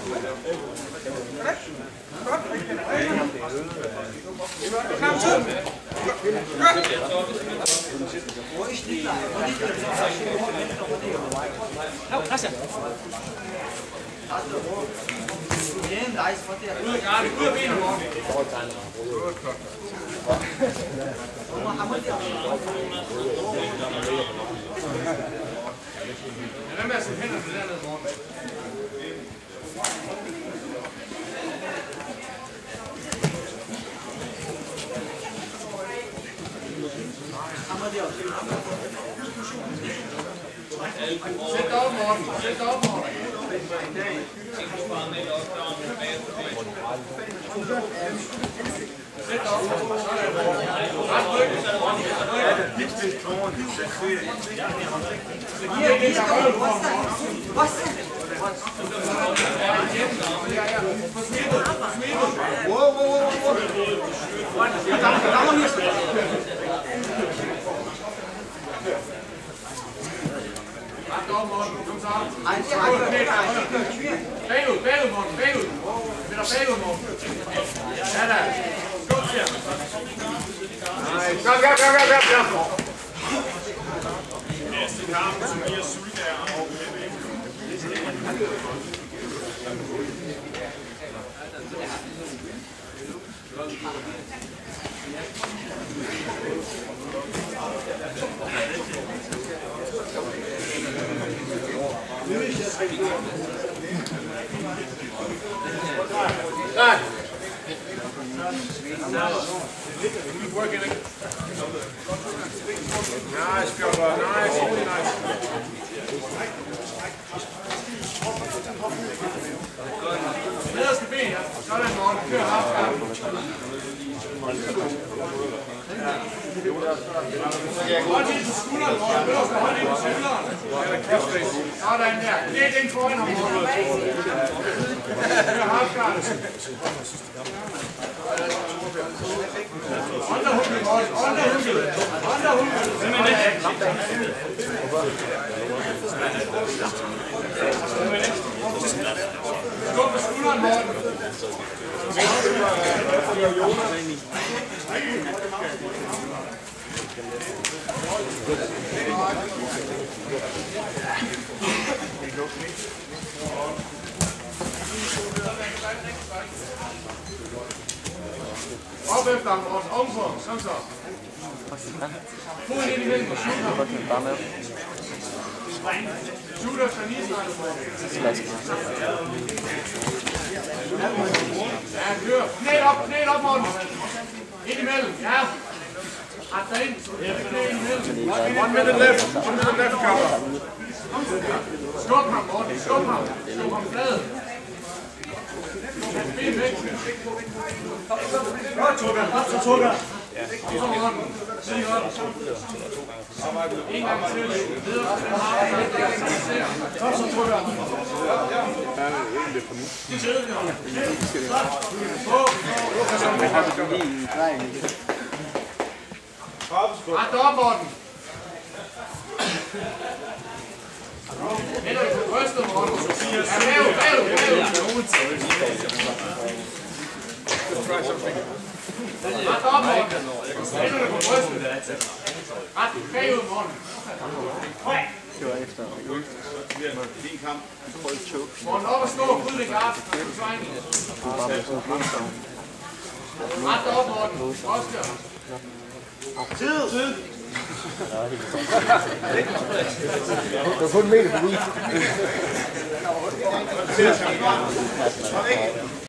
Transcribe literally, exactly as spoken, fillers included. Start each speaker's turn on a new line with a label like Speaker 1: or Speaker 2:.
Speaker 1: Klar tid. Godt. Christian. Ud af garden, ud af benet, Morten. Lad med at sætte hænderne dernede, Morten. Sæt dig op, Morten. Sæt dig op, Morten. Sæt dig op, Morten. Ret ryggen.
Speaker 2: Wow, wow, wow, wow.
Speaker 1: Ret op, Morten. Kom så. Bagud, bagud, Morten. Bagud. Sæt dig bagud, Morten. Ja da. Skub til ham.
Speaker 2: Nej, kom, kom, kom, kom, kom.
Speaker 3: Næste kamp, Tobias Sulkær og
Speaker 2: Nej.
Speaker 3: Good work, Erik.
Speaker 2: Nice, Bjørn. Nice, really nice.
Speaker 1: Nederste ben. Sådan, Morten. Kør halfguard. Hold ind på skulderen, Morten. Hold ind på skulderen. Sådan der. Lidt ind foran ham, Morten. Kør halfguard. Underhugget, Morten. Underhugget. Underhugget. Skub på skulderen, Morten. Op efter ham, Morten. Ovenfor. Sådan så. Foden ind imellem og shoot ham. Shoot efter niserne, Morten. Ja, kør. Knæl op, knæl op, Morten. Ind imellem, ja. Ret dig ind. Knæl imellem.
Speaker 2: One minute left. One minute left, cover.
Speaker 1: Skub ham, Morten. Skub ham. Skub ham flad. Ben væk.
Speaker 2: Godt, Torben. Godt, så Torben.
Speaker 1: Og så Morten. Sig op. En gang til. Videre til den har.
Speaker 2: Godt, så Torben.
Speaker 1: Det sidder vi om. Ret op, Morten. Hænder du på brystet, Morten? Ja, bagud, bagud, bagud. Ret op, Morten. Hænder du på brystet? Ret bagud, Morten. Morten op og stå og bryde det gard. Ret op, Morten. Oscar.
Speaker 2: Tid! Tid!
Speaker 4: Du har kun en meter forbi.